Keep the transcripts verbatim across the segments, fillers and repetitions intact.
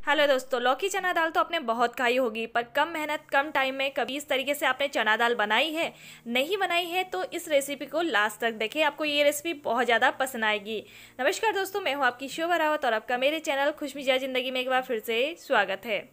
Hello दोस्तों, लौकी चना दाल तो आपने बहुत खाई होगी, पर कम मेहनत कम टाइम में कभी इस तरीके से आपने चना दाल बनाई है? नहीं बनाई है तो इस रेसिपी को लास्ट तक देखें, आपको ये रेसिपी बहुत ज़्यादा पसंद आएगी। नमस्कार दोस्तों, मैं हूँ आपकी शोभा रावत और आपका मेरे चैनल खुश मिजाज ज़िंदगी में एक बार फिर से स्वागत है।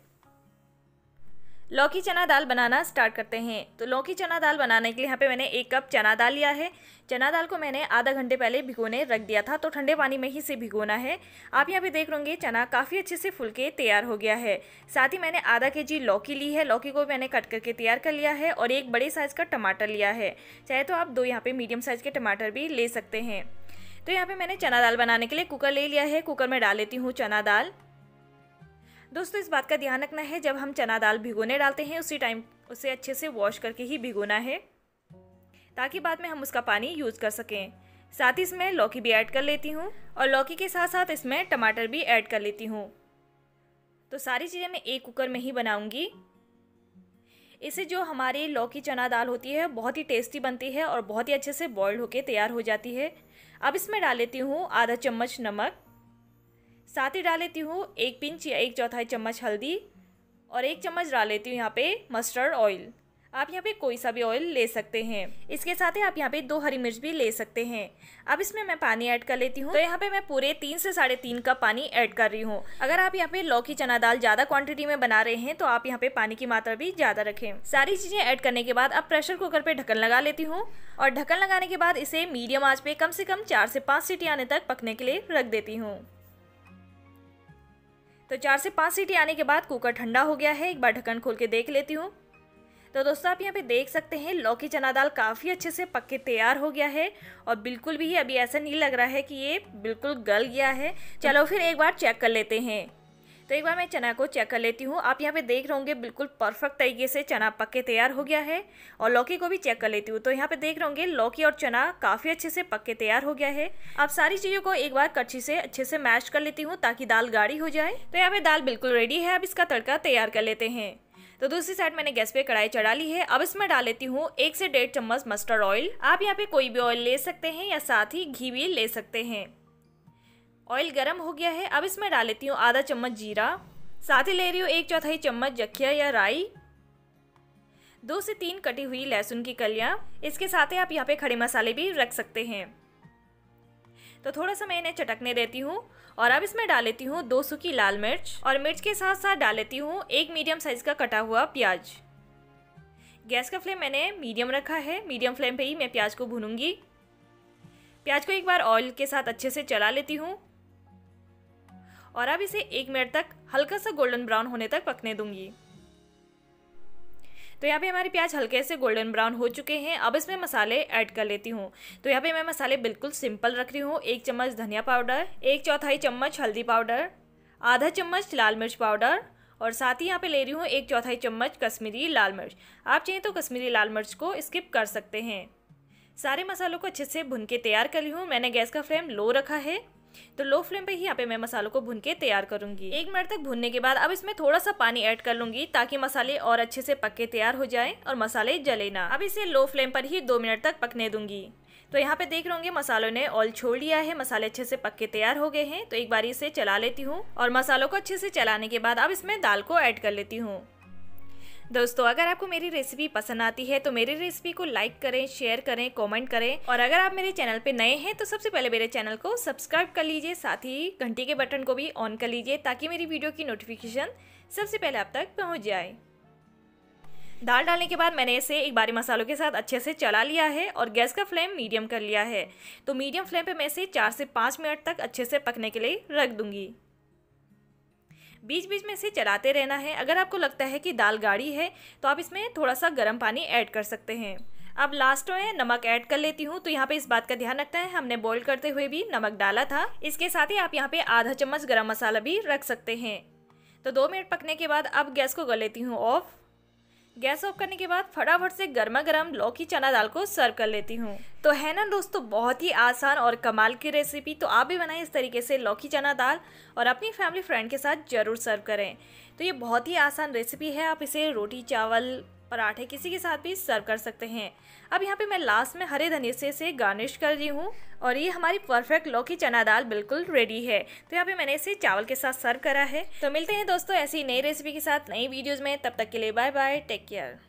लौकी चना दाल बनाना स्टार्ट करते हैं। तो लौकी चना दाल बनाने के लिए यहाँ पे मैंने एक कप चना दाल लिया है। चना दाल को मैंने आधा घंटे पहले भिगोने रख दिया था, तो ठंडे पानी में ही से भिगोना है। आप यहाँ पे देख लोगे चना काफ़ी अच्छे से फुल के तैयार हो गया है। साथ ही मैंने आधा के जी लौकी ली है, लौकी को मैंने कट करके तैयार कर लिया है और एक बड़े साइज़ का टमाटर लिया है। चाहे तो आप दो यहाँ पे मीडियम साइज़ के टमाटर भी ले सकते हैं। तो यहाँ पर मैंने चना दाल बनाने के लिए कुकर ले लिया है। कुकर में डाल लेती हूँ चना दाल। दोस्तों, इस बात का ध्यान रखना है, जब हम चना दाल भिगोने डालते हैं उसी टाइम उसे अच्छे से वॉश करके ही भिगोना है, ताकि बाद में हम उसका पानी यूज़ कर सकें। साथ ही इसमें लौकी भी ऐड कर लेती हूँ और लौकी के साथ साथ इसमें टमाटर भी ऐड कर लेती हूँ। तो सारी चीज़ें मैं एक कुकर में ही बनाऊँगी। इससे जो हमारी लौकी चना दाल होती है बहुत ही टेस्टी बनती है और बहुत ही अच्छे से बॉइल्ड होकर तैयार हो जाती है। अब इसमें डाल लेती हूँ आधा चम्मच नमक, साथ ही डाल लेती हूँ एक पिंच या एक चौथाई चम्मच हल्दी और एक चम्मच डाल लेती हूँ यहाँ पे मस्टर्ड ऑयल। आप यहाँ पे कोई सा भी ऑयल ले सकते हैं। इसके साथ ही आप यहाँ पे दो हरी मिर्च भी ले सकते हैं। अब इसमें मैं पानी ऐड कर लेती हूँ। तो यहाँ पे मैं पूरे तीन से साढ़े तीन कप पानी ऐड कर रही हूँ। अगर आप यहाँ पे लौकी चना दाल ज़्यादा क्वांटिटी में बना रहे हैं तो आप यहाँ पे पानी की मात्रा भी ज़्यादा रखें। सारी चीज़ें ऐड करने के बाद अब प्रेशर कुकर पर ढक्कन लगा लेती हूँ और ढक्कन लगाने के बाद इसे मीडियम आँच पे कम से कम चार से पाँच सीटी आने तक पकने के लिए रख देती हूँ। तो चार से पाँच सीटी आने के बाद कुकर ठंडा हो गया है। एक बार ढक्कन खोल के देख लेती हूँ। तो दोस्तों, आप यहाँ पे देख सकते हैं लौकी चना दाल काफ़ी अच्छे से पक के तैयार हो गया है और बिल्कुल भी अभी ऐसा नहीं लग रहा है कि ये बिल्कुल गल गया है। चलो फिर एक बार चेक कर लेते हैं। तो एक बार मैं चना को चेक कर लेती हूँ। आप यहाँ पे देख रहे होंगे बिल्कुल परफेक्ट तरीके से चना पक के तैयार हो गया है और लौकी को भी चेक कर लेती हूँ। तो यहाँ पे देख रहे होंगे लौकी और चना काफ़ी अच्छे से पक के तैयार हो गया है। अब सारी चीज़ों को एक बार कच्ची से अच्छे से मैश कर लेती हूँ ताकि दाल गाढ़ी हो जाए। तो यहाँ पे दाल बिल्कुल रेडी है। अब इसका तड़का तैयार कर लेते हैं। तो दूसरी साइड मैंने गैस पे कढ़ाई चढ़ा ली है। अब इसमें डाल लेती हूँ एक से डेढ़ चम्मच मस्टर्ड ऑयल। आप यहाँ पे कोई भी ऑयल ले सकते हैं या साथ ही घी भी ले सकते हैं। ऑयल गर्म हो गया है। अब इसमें डाल लेती हूँ आधा चम्मच जीरा, साथ ही ले रही हूँ एक चौथाई चम्मच जखिया या राई, दो से तीन कटी हुई लहसुन की कलियाँ। इसके साथ ही आप यहाँ पे खड़े मसाले भी रख सकते हैं। तो थोड़ा सा मैं इन्हें चटकने देती हूँ और अब इसमें डाल लेती हूँ दो सूखी लाल मिर्च और मिर्च के साथ साथ डाल लेती हूँ एक मीडियम साइज का कटा हुआ प्याज। गैस का फ्लेम मैंने मीडियम रखा है। मीडियम फ्लेम पे ही मैं प्याज को भूनूंगी। प्याज को एक बार ऑयल के साथ अच्छे से चला लेती हूँ और अब इसे एक मिनट तक हल्का सा गोल्डन ब्राउन होने तक पकने दूंगी। तो यहाँ पे हमारे प्याज हल्के से गोल्डन ब्राउन हो चुके हैं। अब इसमें मसाले ऐड कर लेती हूँ। तो यहाँ पे मैं मसाले बिल्कुल सिंपल रख रही हूँ। एक चम्मच धनिया पाउडर, एक चौथाई चम्मच हल्दी पाउडर, आधा चम्मच लाल मिर्च पाउडर और साथ ही यहाँ पे ले रही हूँ एक चौथाई चम्मच कश्मीरी लाल मिर्च। आप चाहें तो कश्मीरी लाल मिर्च को स्किप कर सकते हैं। सारे मसालों को अच्छे से भून के तैयार कर ली हूँ। मैंने गैस का फ्लेम लो रखा है, तो लो फ्लेम पे ही यहाँ पे मैं मसालों को भून के तैयार करूंगी। एक मिनट तक भूनने के बाद अब इसमें थोड़ा सा पानी ऐड कर लूंगी ताकि मसाले और अच्छे से पक के तैयार हो जाएं और मसाले जले ना। अब इसे लो फ्लेम पर ही दो मिनट तक पकने दूंगी। तो यहाँ पे देख रहे होंगे मसालों ने ऑयल छोड़ लिया है, मसाले अच्छे से पक के तैयार हो गए हैं। तो एक बार इसे चला लेती हूँ और मसालों को अच्छे से चलाने के बाद अब इसमें दाल को ऐड कर लेती हूँ। दोस्तों, अगर आपको मेरी रेसिपी पसंद आती है तो मेरी रेसिपी को लाइक करें, शेयर करें, कमेंट करें और अगर आप मेरे चैनल पे नए हैं तो सबसे पहले मेरे चैनल को सब्सक्राइब कर लीजिए। साथ ही घंटी के बटन को भी ऑन कर लीजिए ताकि मेरी वीडियो की नोटिफिकेशन सबसे पहले आप तक पहुंच जाए। दाल डालने के बाद मैंने इसे एक बारी मसालों के साथ अच्छे से चला लिया है और गैस का फ्लेम मीडियम कर लिया है। तो मीडियम फ्लेम पर मैं इसे चार से पाँच मिनट तक अच्छे से पकने के लिए रख दूँगी। बीच बीच में इसे चलाते रहना है। अगर आपको लगता है कि दाल गाढ़ी है तो आप इसमें थोड़ा सा गर्म पानी ऐड कर सकते हैं। अब लास्ट में नमक ऐड कर लेती हूँ। तो यहाँ पे इस बात का ध्यान रखना है, हमने बॉईल करते हुए भी नमक डाला था। इसके साथ ही आप यहाँ पे आधा चम्मच गरम मसाला भी रख सकते हैं। तो दो मिनट पकने के बाद अब गैस को कर लेती हूँ ऑफ। गैस ऑफ करने के बाद फटाफट से गर्मा गर्म लौकी चना दाल को सर्व कर लेती हूँ। तो है ना दोस्तों, बहुत ही आसान और कमाल की रेसिपी। तो आप भी बनाएं इस तरीके से लौकी चना दाल और अपनी फैमिली फ्रेंड के साथ ज़रूर सर्व करें। तो ये बहुत ही आसान रेसिपी है। आप इसे रोटी चावल पराठे किसी के साथ भी सर्व कर सकते हैं। अब यहाँ पे मैं लास्ट में हरे धनिया से इसे गार्निश कर रही हूँ और ये हमारी परफेक्ट लौकी चना दाल बिल्कुल रेडी है। तो यहाँ पे मैंने इसे चावल के साथ सर्व करा है। तो मिलते हैं दोस्तों ऐसी नई रेसिपी के साथ नई वीडियोज़ में, तब तक के लिए बाय बाय, टेक केयर।